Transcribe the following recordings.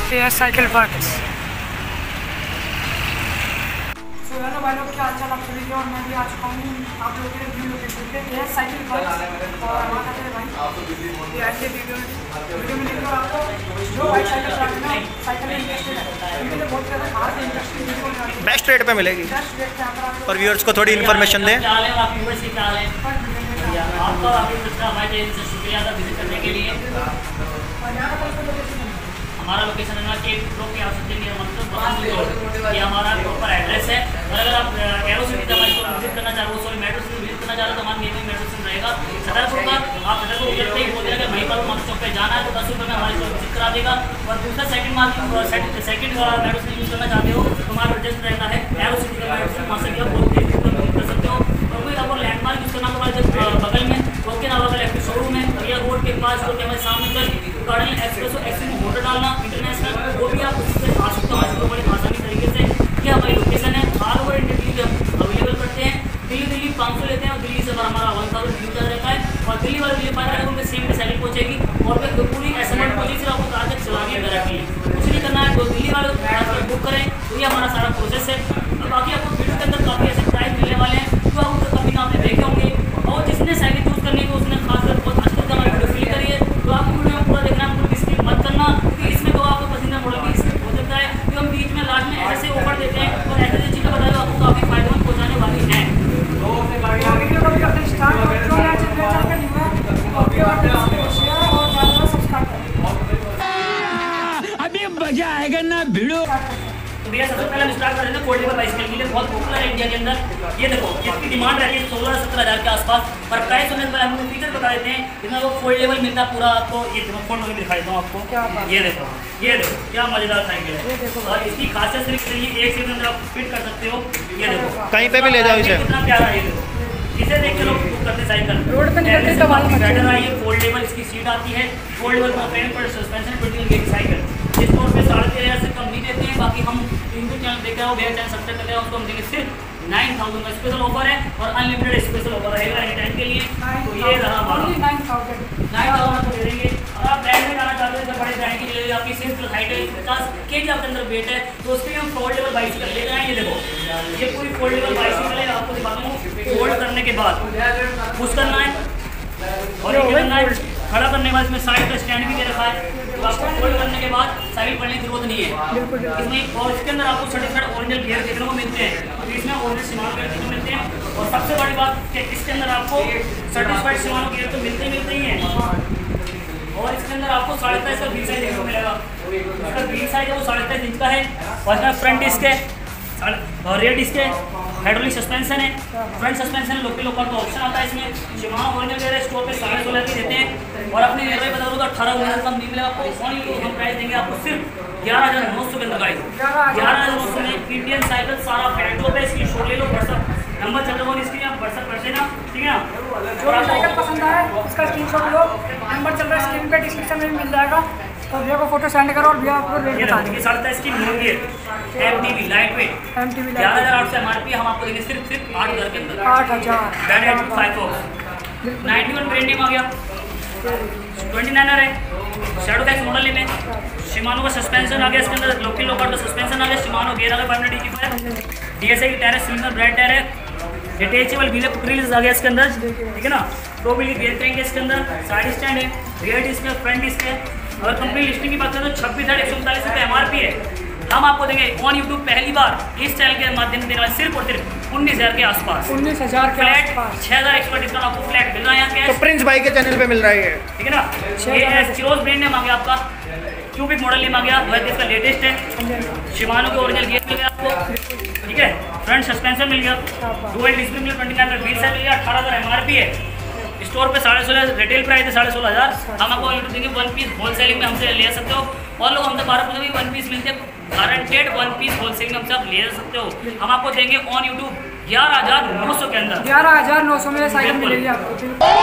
ये cycle works. So hello भाई लोग, क्या हाल चाल आप सभी के। और मैं भी आ चुका हूँ आप लोगों के न्यू लोकेशन पे। ये साइकिल वर्क्स और वहाँ का है भाई। ये ऐसे वीडियो में देखो आपको जो बाइक साइकिल चलाते हैं ना, साइकिल में इंटरेस्टेड है, उनके लिए बहुत ज़्यादा खास इंटरेस्टिंग वीडियो बेस्ट रेट पे मिलेगी। बेस्ट रेट पे यहाँ पर आप और व्यूअर्स को थोड़ी इन्फॉर्मेशन दें। आपका हमारे चैनल से शुक्रिया था विजिट करने के लिए। हमारा लोकेशन है कि लोग के आवश्यकता नहीं है, मतलब ये हमारा प्रॉपर एड्रेस है। और अगर आप एरो सिटी हमारे को विजिट करना चाहो, सॉरी मेट्रो सिटी विजिट करना चाह रहे हो तो हमारा नेम मेट्रो सिटी रहेगा छतरपुर का। आप छतरपुर उतरते ही बोल देगा वहीं पर मार्केट चौक पे जाना है तो 10 रुपये में हमारे को विजिट करा देगा। और दूसरा second second metro city use करना चाहते हो तो हमारा एड्रेस रहता है एरो सिटी का मेट्रो सिटी, वहाँ से भी आप बहुत विजिट कर सकते हो। और कोई आपको लैंडमार्क यूज़ करना होगा जब बगल में उसके अलावा अगर एक शोरूम है रिया रोड के पास जो कि हमारे सामने कल गार्डन एक्सप्रेसो एक्सप्रेस में होटल डालना इंटरनेशनल, वो भी आप उससे आ सकते हो आज बड़ी आसानी तरीके से। ये हमारी लोकेशन है। ऑल ओवर इंडिया दिल्ली हम अवेलेबल करते हैं। दिल्ली 500 लेते हैं और दिल्ली से हमारा 1000 किलोमीटर रहता है। और दिल्ली वाले दिल्ली 5 रहेगा उनमें सेम डे साइकिल पहुँचेगी और फिर पूरी एसएमएट पहुँची से आपको कार तक चलानी है डायरेक्टली, कुछ नहीं करना है। तो दिल्ली वाले बुक करें तो ये हमारा सारा प्रोसेस है। और बाकी आपको वीडियो के अंदर काफ़ी ऐसे प्राइस मिलने वाले हैं जो आपको कभी ना आपने देखे होंगे। और जिसने साइकिल चूज़ करनी है उसने खासकर बहुत अच्छे से हमारी वीडियो फिल करिए। तो आपको वीडियो में पूरा देखना, आपको स्किप मत करना क्योंकि इसमें तो आपको पसंदीदा मॉडल की स्किप हो सकता है। तो हम बीच में लास्ट में ऐसे ऑफर देते हैं और ऐसे ऐसी चीज़ें बताए आपको काफ़ी फायदेमंद पहुँचाने वाली हैं। वीडियो को भी करते हैं स्टार्ट और जो नया चैनल का न्यू है और शेयर और ज़्यादा सब्सक्राइब करें। अभी मजा आएगा ना वीडियो। तो भैया सबसे पहले हम स्टार्ट कर रहे हैं फोल्डेबल बाइसिकल के लिए, बहुत पॉपुलर है इंडिया के अंदर। ये देखो इसकी डिमांड रहती है 16-17 हज़ार के आसपास। और प्राइस होने से पहले हम फीचर बता देते हैं जितना वो फोल्डेबल मिलता है पूरा आपको। ये देखो फोल्ड होकर दिखा देता हूँ आपको। ये देखो क्या मजेदार साइकिल है। और इसकी खासियत सिर्फ ये एक से अंदर आप फिट कर सकते हो। ये देखो कहीं पे भी ले जाओ इसे। कितना प्यारा है। ये देखो इसे देख के लोग बुक करते हैं साइकिल। रोड पे निकलते तो वाली बैटर है। ये फोल्डेबल इसकी सीट आती है। फोल्डेबल फ्रेम पर सस्पेंशन 21 गेट साइकिल इस तौर पे 13,500 से कम नहीं देते हैं। बाकी हम इनको चैनल देख रहे हो भैया चैनल सब्सक्राइब कर रहे हो उसको हम देंगे सिर्फ 9,000 का स्पेशल ऑफर है और अनलिमिटेड स्पेशल ऑफर रहेगा एनी टाइम के लिए। तो ये रहा हमारा 9,000 को दे देंगे। और आप ब्रांड में जाना चाहते हो तो बड़े ब्रांड की लिए आपकी सिर्फ हाइट है 50 kg आपके अंदर वेट है तो उसके लिए हम फोल्डेबल बाइसिकल ले जाएंगे। ये देखो ये पूरी फोल्डेबल बाइसिकल है। आपको दिखाता हूँ फोल्ड करने के बाद पुश करना है और ये करना है खड़ा करने के बाद इसमें साइड का स्टैंड भी दे रखा है। तो आपको फोल्ड करने के बाद साइड पढ़ने की जरूरत नहीं है इसमें। और इसके अंदर आपको सर्टिफाइड ओरिजिनल गियर देखने को मिलते हैं। तो इसमें ओरिजिनल शिमानो गियर देखने को मिलते हैं। और सबसे बड़ी बात कि इसके अंदर आपको सर्टिफाइड शिमानो गियर तो मिलते ही हैं। और इसके अंदर आपको 23.5 का व्हील साइज देखने को मिलेगा। इसका व्हील साइज है वो 23.5 इंच का है। और इसका फ्रंट डिस्क है और रेयर डिस्क है। हाइड्रोलिक सस्पेंशन है। फ्रंट सस्पेंशन लोकल का ऑप्शन आता है इसमें। शिमानो ओरिजिनल गियर स्टोर पे 16.5 की देते हैं। और अपने नियर बाई बता दो तो 18,000 कम नहीं मिलेगा आपको। हम प्राइस देंगे आपको सिर्फ 11,900 के अंदर गाइस। 11,900 में इंडियन साइकिल सारा पेट्रोल पे इसकी शो ले लो। व्हाट्सअप नंबर चल रहा है इसकी, आप व्हाट्सअप कर देना, ठीक है ना। जो भी साइकिल पसंद आए उसका स्क्रीनशॉट लो, नंबर चल रहा है स्क्रीन पे डिस्क्रिप्शन में मिल जाएगा। तो भैया को फोटो सेंड करो और भैया आपको रेट बता देंगे। 23.5 की new MTV light weight 11,800 MRP हम आपको देंगे सिर्फ 8,000 के अंदर। 8,000 बैंड 91 ब्रांड नेम आ गया। 29er है शैडो कैक्स मॉडल में। शिमानो का सस्पेंशन आ गया इसके अंदर। लोकल लोकल का सस्पेंशन आ गया। शिमानो गियर आ गया 500 DG5 DSI की टायर है। सिलेंडर ब्रांड टायर है। डिटेचेबल व्हील ग्रिल्स आ गया इसके अंदर, ठीक है ना। 2 व्हील गियर करेंगे इसके अंदर। साइड स्टैंड है, रियर डिस्क है, फ्रंट डिस्क है। अगर कंपनी लिस्टिंग की बात करें तो 26,139 रुपये MRP है। हम आपको देंगे ऑन यूट्यूब पहली बार इस चैनल के माध्यम से देने वाले सिर्फ और सिर्फ 19,000 के आसपास। 19,000 के फ्लैट आसपास 6,000 का डिस्काउंट आपको फ्लैट मिल रहा है यहाँ कैश। तो प्रिंस भाई के चैनल पे मिल रहा है, ठीक है ना। ये चिरोज ब्रांड नेम आ गया आपका। क्यूबिक मॉडल नेम आ गया, वह इसका लेटेस्ट है। शिमानो के ओरिजिनल गियर मिल गया आपको, ठीक है। फ्रंट सस्पेंशन मिल गया। डुअल डिस्क मिल गया। 29 का व्हील साइज मिल गया। 18,000 MRP है। स्टोर पे 16,500 रिटेल प्राइस है 16,500। हम आपको यूट्यूब देंगे 1 पीस होलसेलिंग में हमसे ले सकते हो। और लोग हमसे 12 भी 1 पीस मिलते हैं। गारंटेड 1 पीस होलसेलिंग में हमसे आप ले सकते हो। हम आपको देंगे ऑन यूट्यूब 11,900 के अंदर। 11,900 में साइकिल मिलेगी आपको।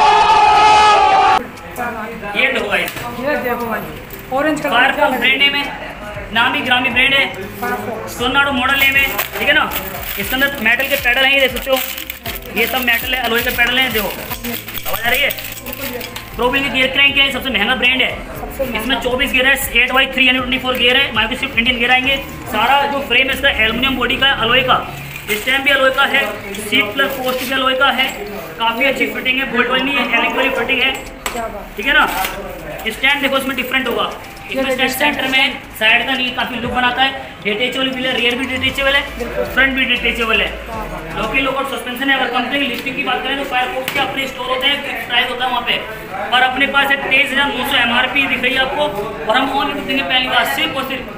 ये देखो भाई, ये देखो भाई orange colour Firefox brand name है। नामी ग्रामी ब्रांड है। सोनाडो मॉडल नेम है, ठीक है ना। इसके अंदर मेटल के पैडल हैं, ये देख सकते हो। ये सब मेटल है, अलॉय के पैडल हैं। देखो आवाज आ रही है। प्रो व्हील की गियर क्रैंक है, सबसे महंगा ब्रांड है। इसमें 24 गियर है, 8x324 गियर है, माइक्रो स्विफ्ट इंडियन गियर आएंगे। सारा जो फ्रेम है इसका एल्युमिनियम बॉडी का है, अलॉय का, स्टैम्प भी अलॉय का है, सीट प्लस पोस्ट भी अलॉय का है, काफ़ी अच्छी फिटिंग है, बोल्ट वाली नहीं है, एलिक वाली फिटिंग है, ठीक है ना। स्टैंड देखो इसमें डिफरेंट होगा, इसमें सेंटर में साइड का नहीं, काफ़ी लुक बनाता है। डिटेचेबल भी है, रियर भी डिटेचेबल है, फ्रंट भी डिटेचेबल है। लोकल लोकआउट सस्पेंशन है। अगर कंपनी की लिस्टिंग की बात करें तो फायरफॉक्स के अपने स्टोर होते हैं, फिक्स प्राइस होता है वहाँ पे, और अपने पास एक 23,900 MRP दिख रही है आपको, और हम ऑन देंगे पहली बार सिर्फ और सिर्फ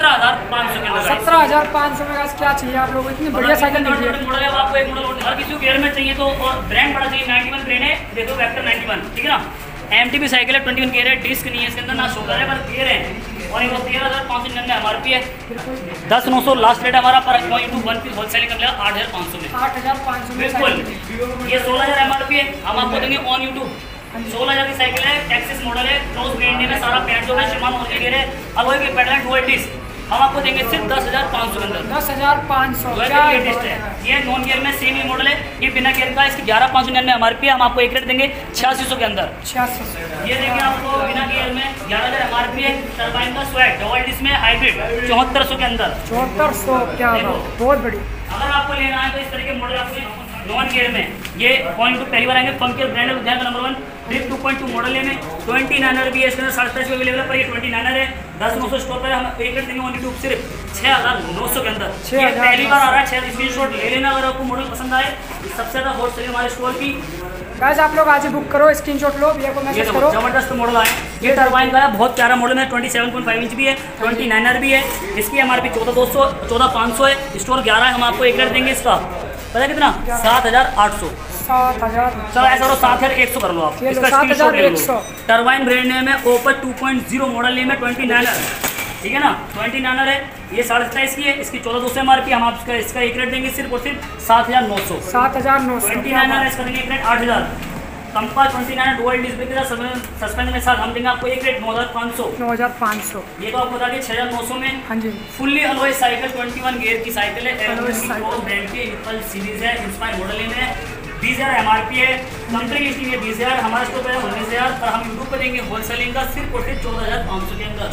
17,500 के अंदर। 17,500 में क्या चाहिए आप लोगों को? इतनी बढ़िया साइकिल दीजिए। मॉडल है, आपको एक मॉडल हर किसी को गियर में चाहिए तो, और ब्रांड बड़ा चाहिए, 91 ब्रांड है, देखो वेक्टर 91, ठीक है ना। MTB साइकिल है, 21 गियर है, डिस्क नहीं है इसके अंदर, ना शोल्डर है, पर गियर है, और ये 13,599 MRP है। 10,900 लास्ट रेट हमारा, पर यूट्यूब 1 पीस होलसेलिंग कर लिया 8,500 में। 8,500 में बिल्कुल। ये 16,000 MRP है, हम आपको देंगे ऑन यूट्यूब 16,000 की साइकिल है, टेक्सिस मॉडल है, क्रॉस ब्रांड में, सारा पैंट जो है शिमान होने गियर है, अलॉय के पेडल डुअल डिस्क, हम आपको देंगे सिर्फ 10,500 के अंदर। 10,500 लेटेस्ट है, ये नॉन गियर में सेम ही मॉडल है, ये बिना गियर का, इसकी 11,599 MRP है, हम आपको एक रेट देंगे 8600 के अंदर। 8600 ये देंगे आपको बिना गियर में 11,000 MRP है, टरबाइन का स्वैग डबल डिस्क में हाइब्रिड 7400 के अंदर। 7400 क्या बहुत बड़ी। अगर आपको लेना है तो इस तरह के मॉडल आपको नॉन गियर में, ये पॉइंट 2 पहली बार आएंगे, फंकियर ब्रांड है, नंबर 1 ड्रिप 2.2 मॉडल है में 29er भी है, इसके अंदर 27 अवेलेबल है, पर ये 29er है। 10,900 स्टोर पर हम एक रेट देंगे ऑन यूट्यूब सिर्फ 6,900 के अंदर। ये पहली बार आ रहा है, 6 स्क्रीनशॉट ले लेना अगर आपको मॉडल पसंद आए। सबसे ज़्यादा हॉट सेलिंग हमारे स्टोर की। गाइस आप लोग आज ही बुक करो, स्क्रीनशॉट लो, भैया को मैसेज करो। जबरदस्त मॉडल आए, ये टरबाइन का है, बहुत प्यारा मॉडल है, 27.5 इंच भी है, 29er भी है, इसकी MRP 14,200 14,500 है, स्टोर 11 है, हम आपको एक रेट देंगे इसका, पता है कितना? 7,800। 7,000 चलो ऐसा करो 7,100 कर लो आप, इसका स्क्रीनशॉट ले लो। टरबाइन ब्रांड नेम है, ओपर 2.0 मॉडल नेम है, 29er, ठीक है ना, 29er है, ये 27.5 की है, इसकी 14,200 MRP, हम आपका इसका एक रेट देंगे सिर्फ और सिर्फ 7,900। 7,900 29er है, इसका देंगे एक रेट 8,000। कंपा 29er डुअल डिस्क के साथ सस्पेंशन के साथ हम देंगे आपको एक रेट 9,500। 9,500 ये तो आपको बता दिए 6,900 में। हाँ जी। फुल्ली अलॉय साइकिल 21 गियर की साइकिल है, ब्रांड की इम्पल्स सीरीज है, इंस्पायर मॉडल है, 20,000 MRP है, कंपनी की लिस्टिंग है 20,000, हमारे स्टोर पर है 19,000, पर हम यूट्यूब पर देंगे होलसेलिंग का सिर्फ और सिर्फ 14,500 के अंदर।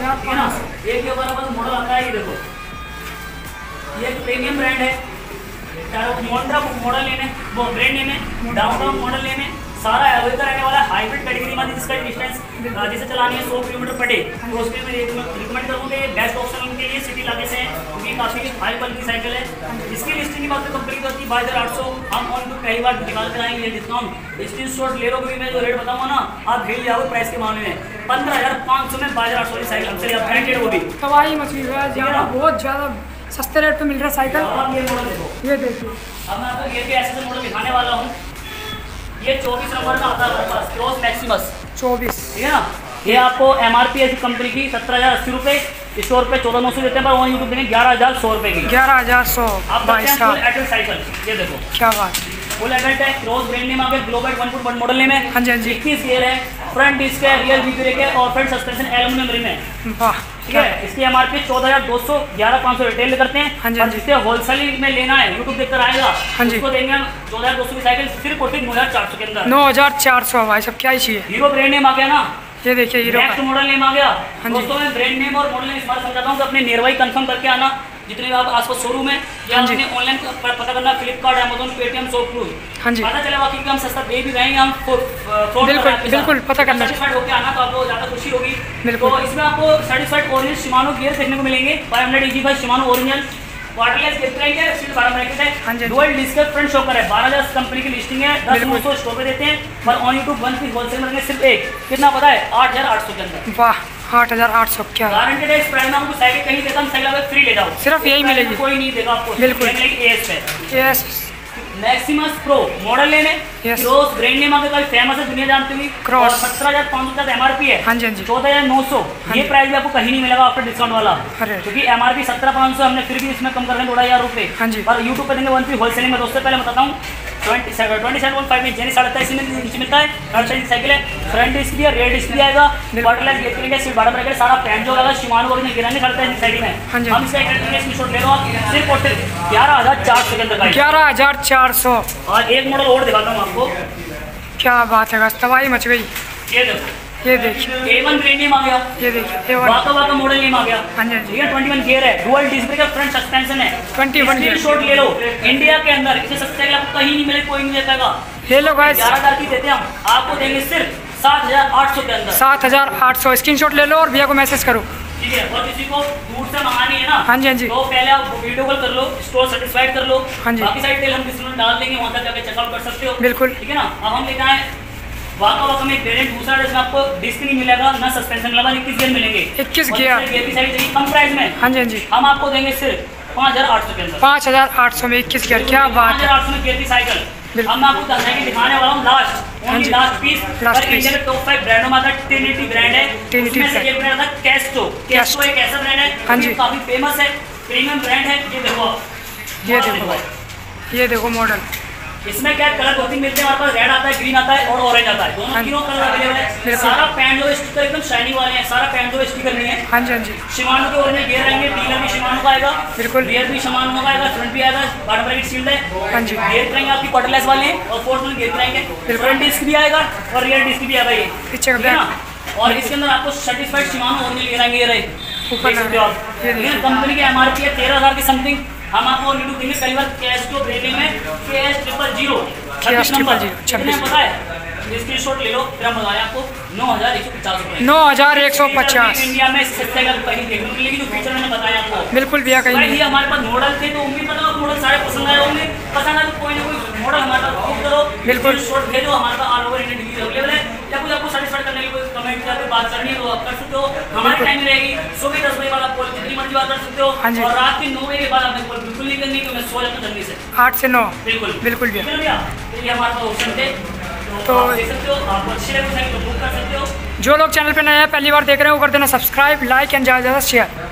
14,500 एक के बराबर मॉडल आता है, ये देखो, ये एक प्रीमियम ब्रांड है, मोंट्रा मॉडल लेने, वो ब्रांड नेम है, डाउनटाउन मॉडल लेने, सारा एवरेज रहने वाला है, हाइब्रिड कैटेगरी में, जिसका डिस्टेंस जिसे चलानी है 100 किलोमीटर पर डे, तो उसके लिए मैं रिकमेंड करूँगा ये बेस्ट ऑप्शन उनके लिए सिटी इलाके से है, क्योंकि काफ़ी हाई क्वालिटी की साइकिल है। इसकी लिस्टिंग की बात तो कंपनी की होती है 22,800, हम ऑन तो पहली बार निकाल कर आएंगे डिस्काउंट, स्क्रीनशॉट ले लो, क्योंकि मैं जो रेट बताऊँगा ना आप भेज जाओगे प्राइस के मामले में, 15,500 में 22,800 की साइकिल हमसे ब्रांडेड, वो भी तबाही मची हुई है, जहाँ बहुत ज़्यादा सस्ते रेट पे मिल रहा है साइकिल। अब ये मॉडल देखो, ये देखिए, अब मैं आपको ये भी ऐसे मॉडल दिखाने वाला हूँ, ये 24 नंबर का आता है हमारे पास, क्रॉस मैक्सिमस 24, ठीक है ना। ये आपको MRP है कंपनी की 17,080 रुपये, स्टोर पे 14,900 देते हैं, पर वहाँ यूट्यूब देंगे 11,100 रुपये की। 11,100 आप भाई साहब, फुल एडल्ट साइकिल, ये देखो क्या बात। फुल एडल्ट है, क्रॉस ब्रांड नेम आ गया, ग्लोबल 1.1 मॉडल नेम है। हाँ जी, हाँ जी। 21 गियर है, फ्रंट डिस्क है, रियर व्हील ब्रेक है, और फ्रंट सस्पेंशन एल्युमिनियम रिम है, वाह, ठीक है। इसकी MRP 14,200, 11,500 रिटेल करते हैं। हाँ जी, और जिससे होलसेलिंग में लेना है, यूट्यूब देखकर आएगा, हाँ जी, उसको देंगे हम 14,200 की साइकिल सिर्फ और सिर्फ 9,400 के अंदर। 9,400 भाई सब, क्या ही चाहिए। हीरो ब्रांड नेम आ गया ना, ये देखिए हीरो नेक्स्ट मॉडल नेम आ गया। हाँ जी। दोस्तों मैं ब्रांड नेम और मॉडल नेम इस बार समझाता हूँ कि अपने नियरबाई कंफर्म करके आना, जितने भी आप आसपास शोरूम है, या हाँ जी। अपने ऑनलाइन पता करना, फ्लिपकार्ट, अमेजोन, पेटीएम, शॉपक्लूज, हाँ जी, पता चला बाकी हम सस्ता दे भी रहे हैं, हम बिल्कुल बिल्कुल पता करना चाहिए। सर्टिफाइड होकर आना तो आपको ज़्यादा खुशी होगी। बिल्कुल। तो इसमें आपको सर्टिफाइड ओरिजिनल शिमानो गियर देखने को मिलेंगे, 500 EG by Shimano original, waterless gear रहेंगे, सीट 12 ब्रैकेट है, हाँ जी। डुअल डिस्क फ्रंट शॉकर है, 12,000 कंपनी की लिस्टिंग है, 10,900 स्टोर पे देते हैं, पर ऑन यूट्यूब 1 पीस होलसेल में सिर्फ एक, कितना पता है? 8,800 के अंदर। वाह, 8,800 क्या गारंटेड है, इस प्राइस में आपको साइकिल कहीं देता हम साइकिल अगर फ्री ले जाओ, सिर्फ यही मिलेगी, कोई नहीं देगा आपको, बिल्कुल। एस पे यस, मैक्सिमस प्रो मॉडल लेने, Yes. क्रॉस ब्रांड नेम आगे काफी फेमस है, दुनिया जानती हुई, Cross। 17,500 तक MRP है। हाँ जी, हाँ जी। 14,900, ये प्राइस भी आपको कहीं नहीं मिलेगा आफ्टर डिस्काउंट वाला, अरे। क्योंकि MRP 17,500 हमने फिर भी इसमें कम कर रहे हैं 2,000 रुपये। हाँ जी। और यूट्यूब पे देंगे 1 पीस होलसेलिंग में। दोस्तों पहले बताता हूँ 27.5 इंच यानी 23.5 इंच मिलता है, 23 साइकिल है, फ्रंट डिस्क भी है, रेयर डिस्क भी आएगा, वाटरलेस गियर करेंगे, सीट 12 ब्रैकेट, सारा पैंट जो होगा शिमानो और गिराने 23 साइकिल में। हाँ जी। हम इसका एक स्क्रीनशॉट ले लो आप, सिर्फ और सिर्फ 11,400 के अंदर का। 11,400, और एक मॉडल और दिखाता हूँ आपको, क्या बात है, तबाही मच गई। ये देखो ये देखिए A1 ब्रांड नेम आ गया, ये देखिए A1 वाका मॉडल नेम आ गया। हाँ जी, हाँ जी। ये 21 गियर है, dual disc brake front suspension है। 21 गियर। स्क्रीनशॉट ले लो, इंडिया के अंदर इसे सस्ते का आपको कहीं नहीं मिले, कोई नहीं दे पाएगा। ले लो गाइस 11,000 की देते हैं हम, आपको देंगे सिर्फ 7,800 के अंदर। 7,800 स्क्रीनशॉट ले लो और भैया को मैसेज करो। ठीक है, और किसी को दूर से मंगानी है ना, हाँ जी, हाँ जी। तो पहले आप वीडियो कॉल कर लो, स्टोर सेटिस्फाइड कर लो। हाँ जी। बाकी सारी डिटेल हम डिस्क्रिप्शन डाल देंगे, वहाँ तक जाके चेकआउट कर सकते हो। बिल्कुल। ठीक है ना। अब हम लेके आए वाका में एक वेरिएंट दूसरा, जिसमें आपको डिस्क नहीं मिलेगा ना सस्पेंशन मिलेगा, 21 गियर मिलेंगे। 21 और गियर। दूसरे गियर की साइड चाहिए कम प्राइस में, हाँ जी, हाँ जी। हम आपको देंगे सिर्फ 5,800 के अंदर। 5,800 में 21 गियर, क्या बात है। 5,800 में गियर की साइकिल। बिल्कुल। अब मैं आपको दिखाने वाला हूँ लास्ट, हाँ ओनली जी। Last piece. लास्ट और पीस। इंडिया के टॉप 5 ब्रांडों में आता है, ट्रिनिटी ब्रांड है। ट्रिनिटी उसमें से ब्रांड। एक ब्रांड आता है कैस्टो। कैस्टो एक ऐसा ब्रांड है हाँ जो जी। काफी फेमस है, प्रीमियम ब्रांड है। ये देखो आप, ये मॉडल देखो। भाई। ये देखो मॉडल, इसमें क्या कलर 2-3 मिलते हैं हमारे पास, रेड आता है, ग्रीन आता है और ऑरेंज आता है, हाँ दोनों जी। तीनों कलर अवेलेबल है। बिल्कुल। सारा पैंट जो स्टिकर एकदम शाइनिंग वाले हैं, सारा पैंट जो स्टिकर नहीं है। हाँ जी, हाँ जी। शिमानो के ओरिजिनल गियर आएंगे, डीलर भी शिमानो का आएगा, बिल्कुल। रियर भी शिमानो का आएगा, फ्रंट भी आएगा, बॉटम ब्रैकेट सील्ड है। हाँ जी। गियर करेंगे आपकी कॉटरलेस वाले हैं और फोर्थ में गियर करेंगे, बिल्कुल। फ्रंट डिस्क भी आएगा और रियर डिस्क भी आएगा। ये पीछे का ठीक है बैक। ना। और इसके अंदर आपको सर्टिफाइड शिमानो ओरिजिनल गियर आएंगे, ये रहे ऊपर देख सकते हो आप। ये देखिए। ये कंपनी की एमआरपी है 13,000 की समथिंग, हम आपको नीडू देंगे कई बार कैश को ब्रेकिंग में KS000 26 नंबर 26 पता है। स्क्रीनशॉट ले लो, फिर हम बताएं आपको 9,150 रुपये। 9,150। इंडिया में सस्ते का कहीं देखने को मिलेगी, जो फीचर मैंने बताया आपको। बिल्कुल भैया कहीं भाई नहीं। ये हमारे पास मॉडल थे, तो उम्मीद पता मॉडल सारे पसंद आए होंगे। पसंद आए तो कोई ना कोई मॉडल हमारे पास बुक करो, बिल्कुल। शॉट भेजो, हमारे पास all over India delivery available है। या कुछ आपको सेटिस्फाइड करने की कोई कमेंट या कोई बात करनी है तो आप कर सकते हो, हमारी टाइम रहेगी सुबह 10 बजे बाद आप कॉल जितनी मर्जी बात कर सकते हो। हाँ जी। और रात के 9 बजे के बाद आपने कॉल बिल्कुल नहीं करनी, तो मैं सो जाता जल्दी से। 8 से 9। बिल्कुल बिल्कुल भैया। ठीक है भैया, तो ये हमारे पास ऑप्शन थे, तो आप देख सकते हो, आप अच्छे लगे तो बुक कर सकते हो। जो लोग चैनल पे नए हैं, पहली बार देख रहे हो, कर देना सब्सक्राइब, लाइक एंड ज़्यादा से ज़्यादा शेयर।